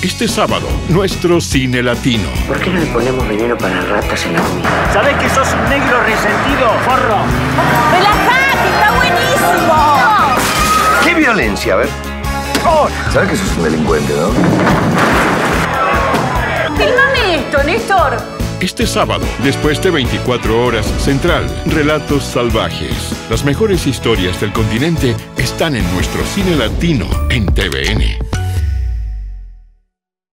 Este sábado, nuestro cine latino. ¿Por qué no le ponemos veneno para ratas en la comida? ¿Sabés que sos un negro resentido, forro? ¡Relajate! ¡Está buenísimo! ¡Qué violencia! A ver. Oh, ¿sabes que sos un delincuente, no? ¡Fílmame esto, Néstor! Este sábado, después de 24 horas, Central, Relatos Salvajes. Las mejores historias del continente están en nuestro cine latino en TVN.